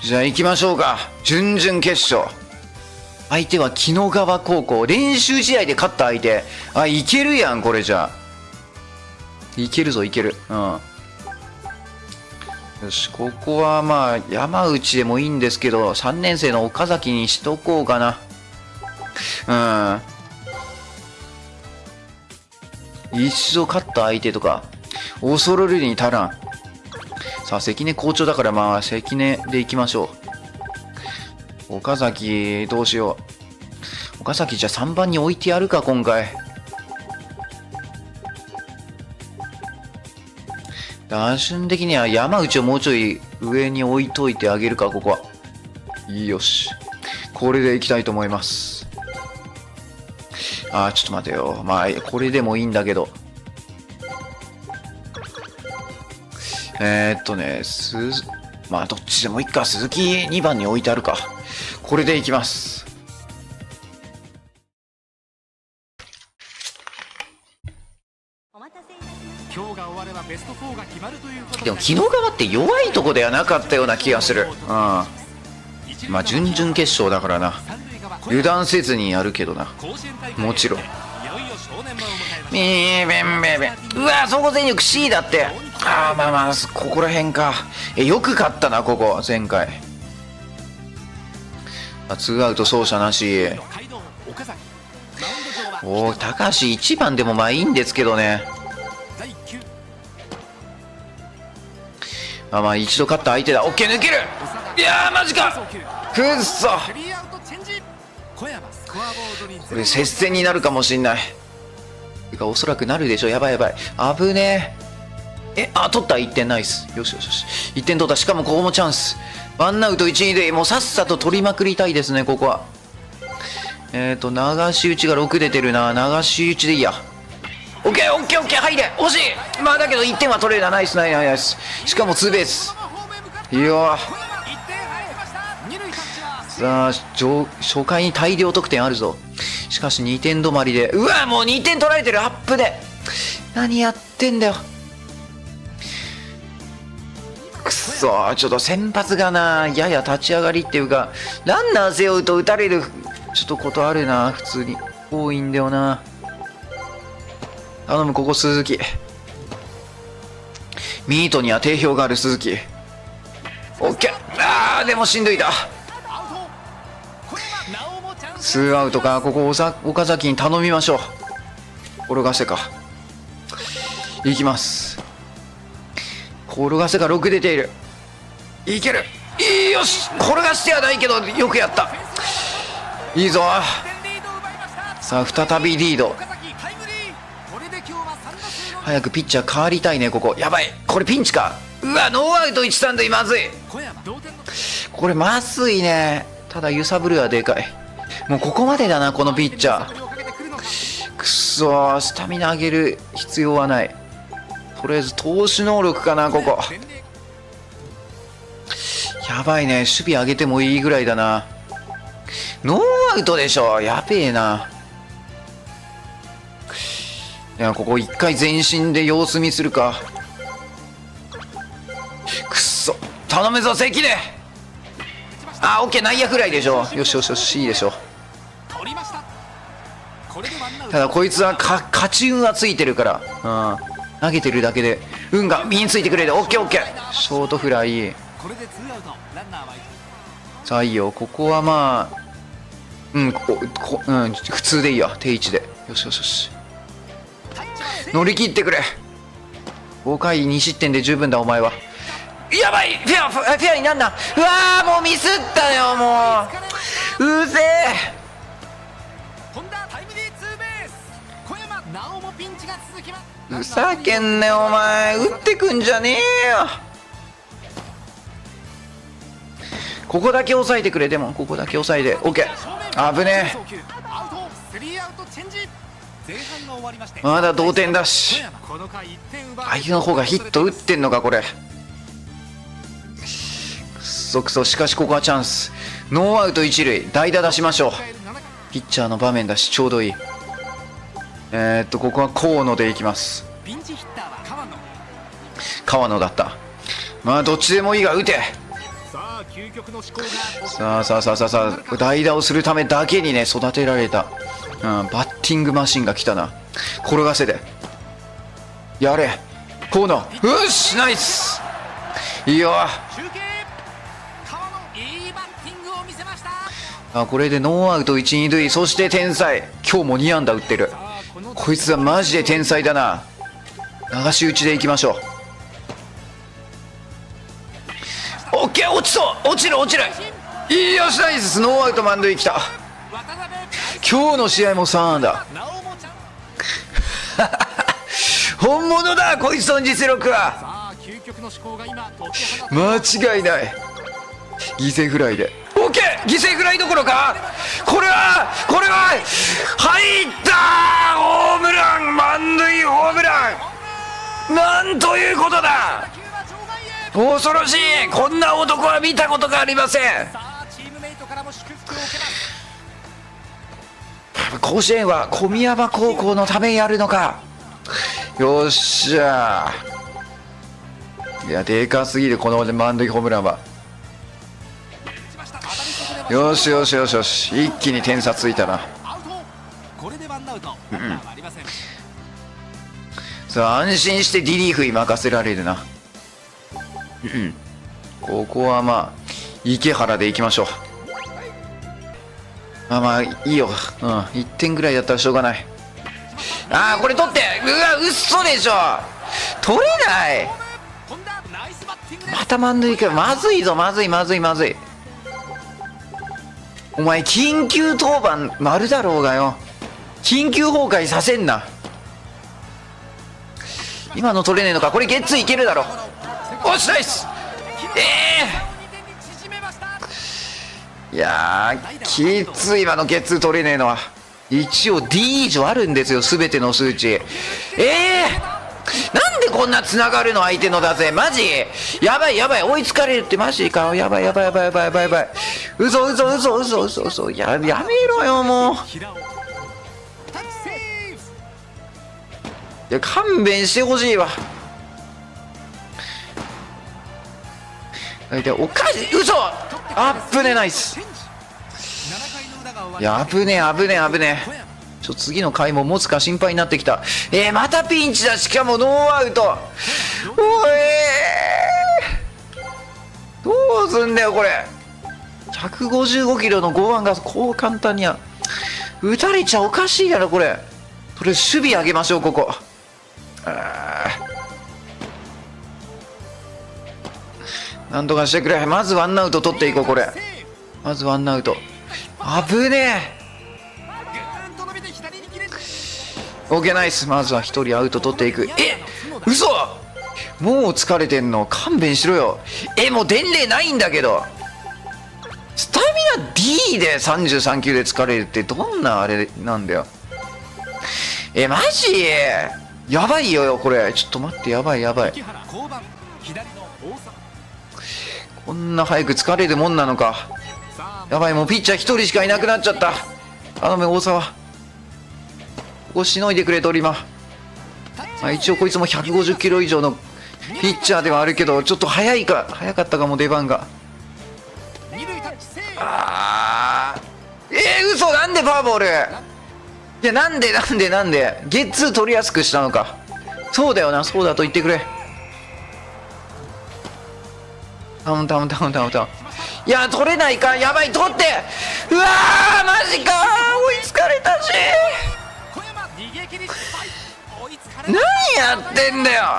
じゃあ行きましょうか。準々決勝。相手は紀の川高校。練習試合で勝った相手。あ、いけるやん、これじゃあ。いけるぞ、いける。うん。よし、ここはまあ、山内でもいいんですけど、3年生の岡崎にしとこうかな。一度勝った相手とか、恐るるに足らん。さあ、関根好調だから、まあ、関根でいきましょう。岡崎、どうしよう。岡崎、じゃあ3番に置いてやるか、今回。打順的には山内をもうちょい上に置いといてあげるか、ここは。よし。これでいきたいと思います。あー、ちょっと待てよ。まあ、これでもいいんだけど。まあ、どっちでもいいか。鈴木2番に置いてあるか。これでいきます。でも、紀の川って弱いとこではなかったような気がする。まあ、準々決勝だからな。油断せずにやるけどな。もちろん。うわ、総合全力 C だって。ああ、まあまあ、ここら辺か。よく勝ったな、ここ、前回。ツーアウト走者なし。おお、高橋1番でもまあいいんですけどね。まあ一度勝った相手だ。オッケー、抜ける。いやー、マジか。くっそ。これ接戦になるかもしんない。おそらくなるでしょ。やばいやばい。危ねえ。取った。1点ナイス。よしよしよし。1点取った。しかもここもチャンス。ワンアウト1、2でもうさっさと取りまくりたいですね、ここは。流し打ちが6出てるな。流し打ちでいいや。オッケーオッケーオッケー、入れ。惜しい。まあだけど1点は取れるな。ナイスナイスナイス。しかもツーベース。いやー。さあ、初回に大量得点あるぞ。しかし2点止まりで。うわ、もう2点取られてる。アップで。何やってんだよ。くっそー。ちょっと先発がな、やや立ち上がりっていうか、ランナー背負うと打たれる、ちょっとことあるな。普通に。多いんだよな。頼む、ここ鈴木。ミートには定評がある鈴木。オッケー。でもしんどいだ。ツーアウトか。ここ岡崎に頼みましょう。転がせか。いきます。転がせが6出ている。いける。よし。転がしてはないけどよくやった。いいぞ。さあ再びリード。早くピッチャー変わりたいね。ここやばい。これピンチか。うわ、ノーアウト1、3塁。まずい。これまずいね。ただ揺さぶるはでかい。もうここまでだな、このピッチャー。くっそー。スタミナ上げる必要はない。とりあえず投手能力かな、ここ。やばいね。守備上げてもいいぐらいだな。ノーアウトでしょ。やべえな。いや、ここ一回全身で様子見するか。くっそ。頼むぞ、関根。オッケー。内野フライでしょ。よしよしよし、いいでしょ。ただこいつは勝ち運はついてるから、投げてるだけで運が身についてくれる。オッケーオッケー。ショートフライ。さあいいよ。ここはまあ普通でいいや。定位置で。よしよしよし。乗り切ってくれ。5回2失点で十分だ。お前はやばい。フェアになんな。うわー、もうミスったよ。もううぜえ。ふざけんねお前。打ってくんじゃねえよ。ここだけ抑えてくれ。でもここだけ抑えて。オッケー。危ねえ。まだ同点だし。相手の方がヒット打ってんのかこれ。くそくそ。しかしここはチャンス。ノーアウト1塁。代打出しましょう。ピッチャーの場面だしちょうどいい。ここは河野でいきます。川野だった。まあどっちでもいいが打て。 さあさあさあさあさあ、代打をするためだけにね育てられた、バッティングマシンが来たな。転がせでやれ河野。よしナイス。いいよ。これでノーアウト1、2塁。そして天才、今日も2安打打ってる。こいつはマジで天才だな。流し打ちでいきましょう。オッケー、落ちそう。落ちる落ちる。いいよしナイス。ノーアウト満塁きた。今日の試合も3安打本物だこいつの実力は。間違いない。犠牲フライでオッケー。犠牲フライどころか、これは入った。ホームラン、満塁ホームラン。なんということだ。恐ろしい。こんな男は見たことがありません。甲子園は小宮山高校のためにやるのか。よっしゃ。いやでかすぎるこの満塁ホームランは。よしよしよしよし、一気に点差ついたな。さあ安心してリリーフに任せられるな。ここはまあ池原でいきましょう。まあいいよ、1点ぐらいだったらしょうがない。これ取って、うわ嘘でしょ、取れない。また満塁か。まずいぞ、まずいまずいまずい。お前緊急登板丸だろうがよ。緊急崩壊させんな。今の取れねえのか。これゲッツーいけるだろ。おしナイス。いやーきつい。今のゲッツー取れねえのは。一応 D 以上あるんですよ全ての数値。なんでこんなつながるの相手のだぜ。マジやばいやばい。追いつかれるってマジか。やばいやばいやばいやばいやばいやばい。嘘嘘嘘嘘嘘嘘。やめろよもう。いや勘弁してほしいわ。おかしい。嘘。あっぶねナイス。いや危ねえ危ねえ危ねえ。次の回も持つか心配になってきた。またピンチだ。しかもノーアウト。どうすんだよこれ。155キロの剛腕がこう簡単には打たれちゃおかしいやろこれ。とりあえず守備上げましょうここ。なんとかしてくれ。まずワンアウト取っていこうこれ。まずワンアウト。危ねえ。オーケーナイス。まずは1人アウト取っていく。嘘。もう疲れてんの。勘弁しろよ。もう伝令ないんだけど。スタミナ D で33球で疲れるってどんなあれなんだよ。マジやばいよこれ。ちょっと待って。やばいやばい。こんな早く疲れるもんなのか。やばいもうピッチャー1人しかいなくなっちゃった。頼む大沢。ここしのいでくれ鳥間。一応こいつも150キロ以上のピッチャーではあるけどちょっと早かったかも出番が。嘘。なんでフォアボール。いやなんでゲッツー取りやすくしたのか。そうだよな。そうだと言ってくれ。タウン。いや取れないか。やばい取って。うわーマジか。追いつかれたし。何やってんだよ。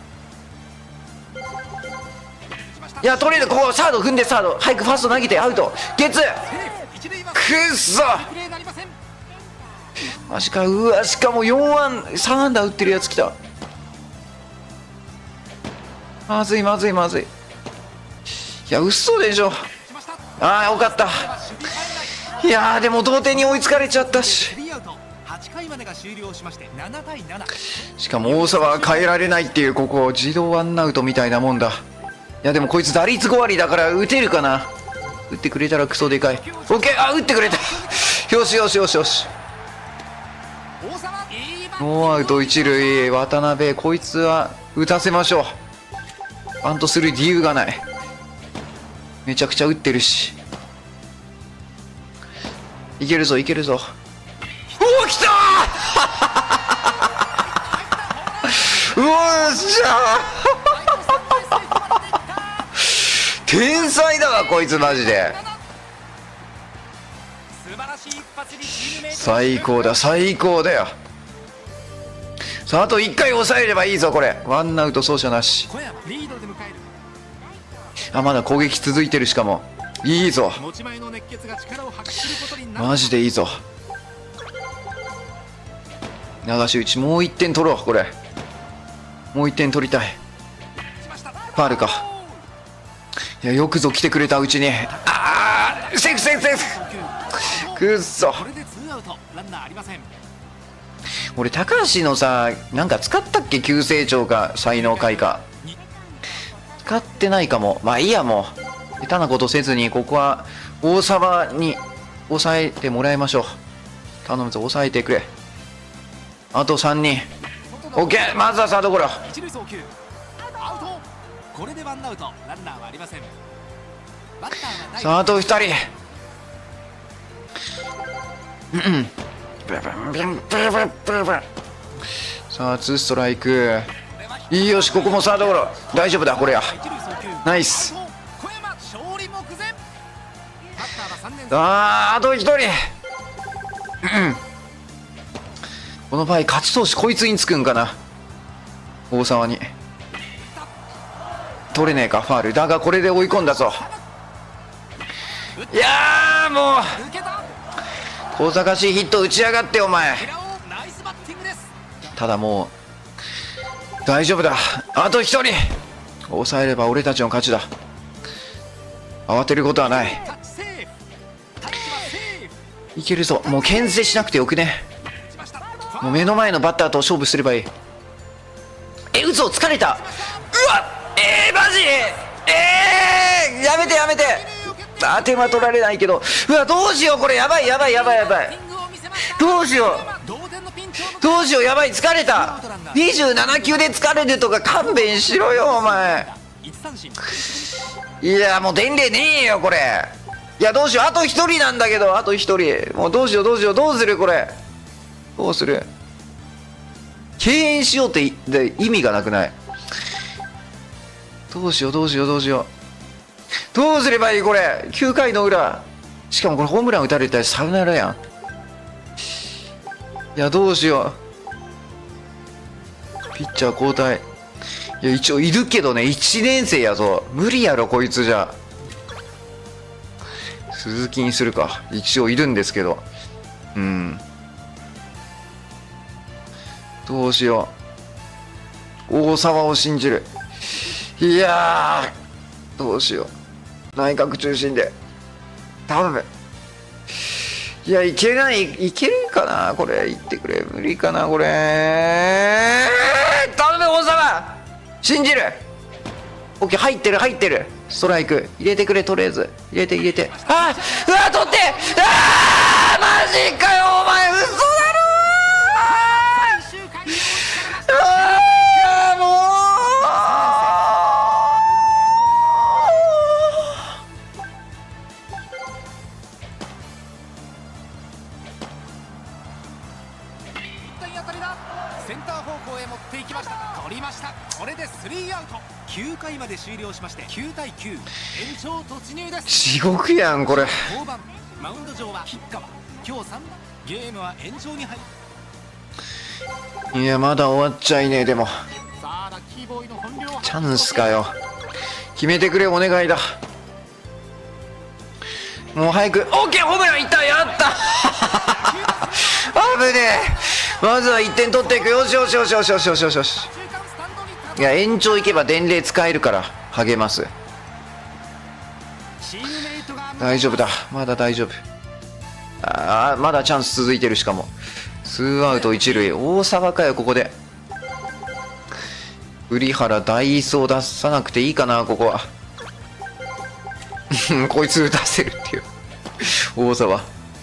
いや取れる。ここサード踏んで。サード早くファースト投げてアウト。ゲッツー。くっそマジか。うわしかも3安打打ってるやつ来た。まずい。いや嘘でしょ。よかった。いやでも同点に追いつかれちゃったし。しかも大沢は変えられないっていうここ自動ワンアウトみたいなもんだ。いやでもこいつ打率5割だから打てるかな。打ってくれたらクソでかい。オッケー。打ってくれた。よし。ノーアウト1塁。渡辺こいつは打たせましょう。バントする理由がない。 めちゃくちゃ打ってるし。いけるぞいけるぞ。おお来たーうおっしゃー天才だわこいつマジで。最高だ最高だよ。さああと1回抑えればいいぞこれ。ワンアウト走者なし。あまだ攻撃続いてる。しかもいいぞマジでいいぞ。流し打ちもう1点取ろうこれ。もう1点取りたい。ファールか。いやよくぞ来てくれたうちに。ああセーフセーフセーフくっそ。俺高橋のさなんか使ったっけ。急成長か才能開花使ってないかも。まあいいやもう下手なことせずにここは大沢に抑えてもらいましょう。頼むぞ抑えてくれ。あと3人 OK。 まずはサードゴロ。さああと2人さあ2ストライク。いいよしここもサードゴロ。大丈夫だこれや。ナイス。あと1人この場合勝ち投手こいつにつくんかな。大沢に取れねえかファールだがこれで追い込んだぞ。いやもう小賢しいヒット打ちやがってお前。ただもう大丈夫だ。あと1人抑えれば俺たちの勝ちだ。慌てることはない。いけるぞ。もう牽制しなくてよくね。もう目の前のバッターと勝負すればいい。打つを疲れた。うわマジやめてやめて。手間取られないけど。うわどうしようこれ。やばいやばいやばいやばい。どうしようどうしよう。やばい疲れた。27球で疲れるとか勘弁しろよお前。いやもう伝令ねえよこれ。いやどうしよう。あと1人なんだけど。あと1人もうどうしようどうしよう。どうするこれ。どうする。敬遠しようって意味がなくない。どうしようどうしようどうしよう。どうすればいいこれ。9回の裏。しかもこれホームラン打たれたらサヨナラやん。いやどうしよう。ピッチャー交代。いや一応いるけどね1年生やぞ。無理やろこいつじゃ。鈴木にするか。一応いるんですけど。どうしよう。大沢を信じる。いやどうしよう。内角中心で頼む。いやいけない。いけるかなこれ。いってくれ。無理かなこれ。頼む大沢信じる。 OK 入ってる入ってる。ストライク入れてくれ。とりあえず入れて入れて。うわ取って。マジかよお前。嘘だろもセンター方向へ持っていきました。取りました。これで3アウト。9回まで終了しまして9対9。延長突入です。 地獄やんこれ。 後半マウンド上は吉川。今日3番。ゲームは延長に入る。 いやまだ終わっちゃいねえ。でもさあラッキーボーイの本領はチャンスかよ。決めてくれお願いだ。もう早く。 OK ホームランいった。やった危ねえ。まずは1点取っていく。よしよしよしよしよしよしよしよし。いや延長いけば伝令使えるから励ます。大丈夫だまだ大丈夫。まだチャンス続いてる。しかも2アウト1塁。大沢かよここで。栗原大走出さなくていいかなここはこいつ打たせるっていう大沢。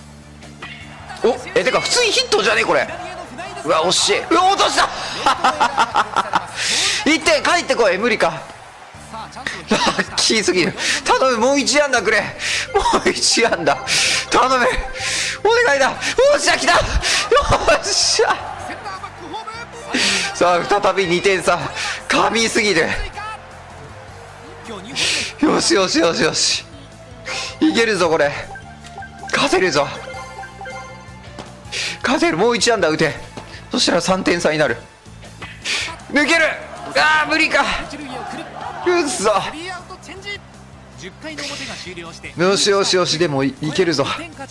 てか普通にヒットじゃねえこれ。うわ惜しい。うわ落とした1点返ってこい。無理か。 ラッキーすぎる。頼む、もう1安打くれ。もう1安打頼む、お願いだ。よっしゃ来た、よっしゃ。さあ再び2点差、神すぎる。よしよしよしよし、いけるぞこれ、勝てるぞ、勝てる。もう1安打打て。そしたら3点差になる。抜ける。あー無理か、うっそ。よしよしよし、でも いけるぞ。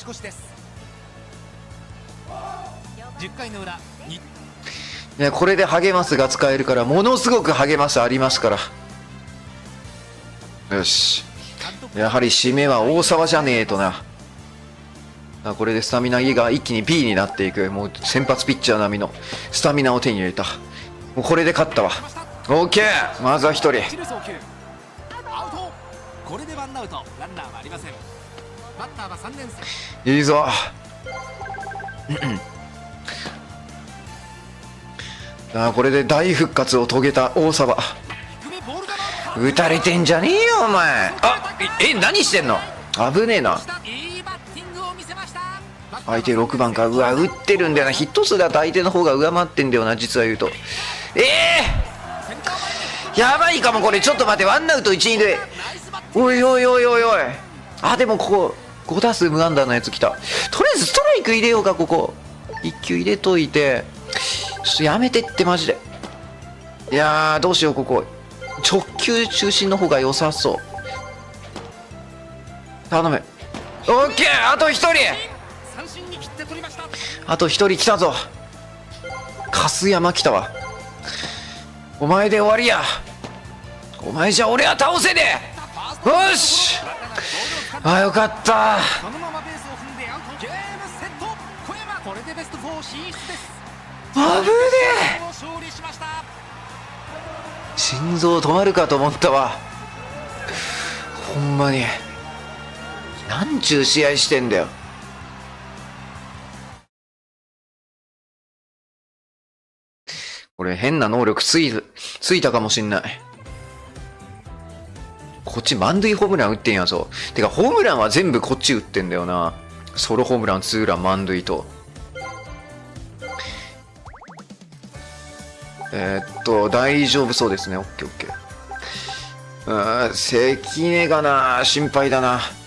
いやこれで励ますが使えるから、ものすごく励ますありますから。よし、やはり締めは大沢じゃねえとな。これでスタミナが一気に B になっていく。もう先発ピッチャー並みのスタミナを手に入れた。もうこれで勝ったわ。 OK、 まずは1人。いいぞこれで大復活を遂げた大沢。打たれてんじゃねえよお前。何してんの、危ねえな。相手6番か。うわ打ってるんだよな。ヒット数だと相手の方が上回ってんだよな、実は言うと。やばいかもこれ。ちょっと待って、ワンアウト1、2で、おいおいおいおいおい。でもここ5打数無安打のやつ来た。とりあえずストライク入れようか。ここ1球入れといて、ちょっとやめてってマジで。いやーどうしよう、ここ直球中心の方が良さそう。頼む。オッケー、あと1人、あと1人来たぞ。粕山来たわ。お前で終わりや。お前じゃ俺は倒せねえ。よし、よかった。危ねえ、心臓止まるかと思ったわ。ほんまになんちゅう試合してんだよ。これ変な能力ついたかもしんない。こっち満塁ホームラン打ってんやぞ。てかホームランは全部こっち打ってんだよな。ソロホームラン、ツーラン、満塁と。大丈夫そうですね。オッケーオッケー。関根がな、心配だな。